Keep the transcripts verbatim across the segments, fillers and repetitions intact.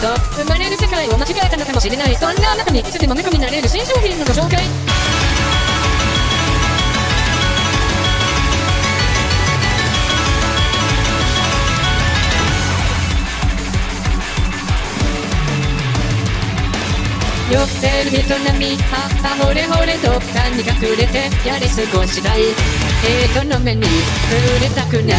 と生まれる世界を間違えたのかもしれない。そんなあなたにいつでも猫になれる新商品のご紹介。寄ってる人並み葉っぱほれほれどっかに隠れてやり過ごしたい。人の目に触れたくない。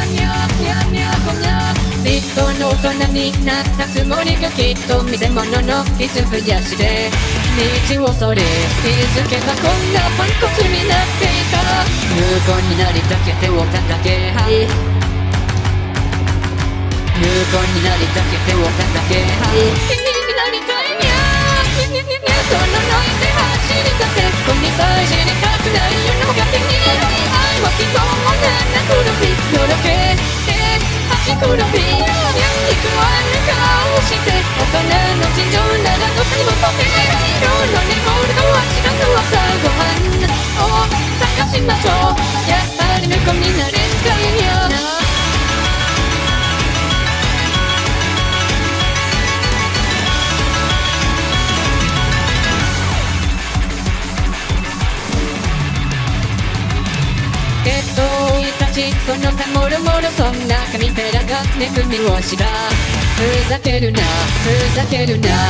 理想の大人になったつもりがきっと見せ物の傷増やして道をそれ気づけばこんなポンコツになっていた。無言になりたけ手を叩け、はい無言になりたけ手を叩け、はい君になりたいにゃーにゃにゃにゃにゃそののいて走り出せ。ここにさえ知りたくない世の中的に愛は希望もなんな転びよろけて端転びにゃんにくわぬ顔して大人の事情ならどこにも飛べない今日の猫と明日の朝ごはんを探しましょう。やっぱり猫になれんかいにゃな。その他もろもろそんな紙ペラがめくみをした。ふざけるなふざけるなあっ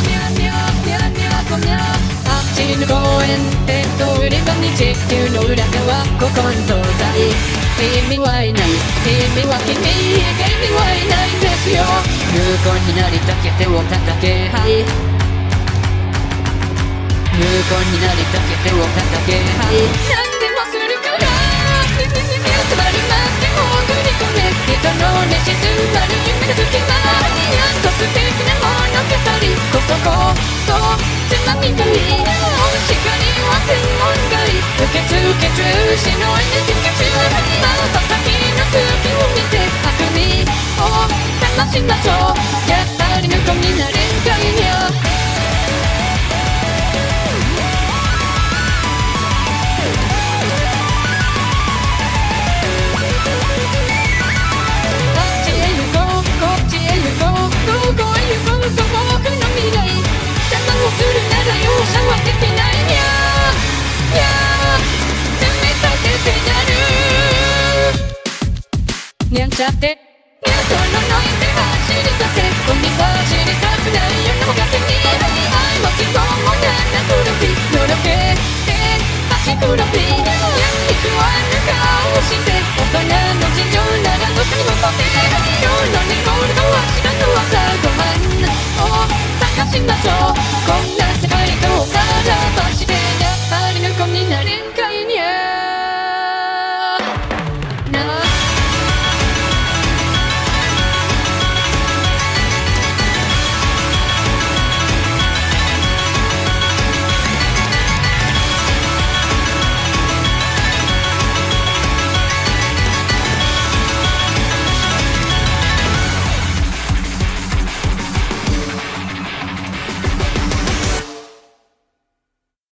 ちの公園ペット売り場に地球の裏側古今東西君はいない君は君君はいないんですよ。無言になりたけ手を叩け、はい無言になりたけ手を叩け、はい何でもするから集まるなんてもう送り込め人の寝静まる夢の隙間やっと素敵な物語こそこそつまみ食いお叱りは専門外受け付け中止のエネルギー中まばたきの隙を見てあくびを騙しましょう。やっぱり猫になれんかいにゃにゃんちゃってにゃんとののいて走り出せここにさ知りたくない世の中的に愛も希望もなんな転びよろけて端転びにゃんにくわぬ顔して大人の事情ならどこにも飛べない今日の猫と明日の朝ごはんを探しましょう。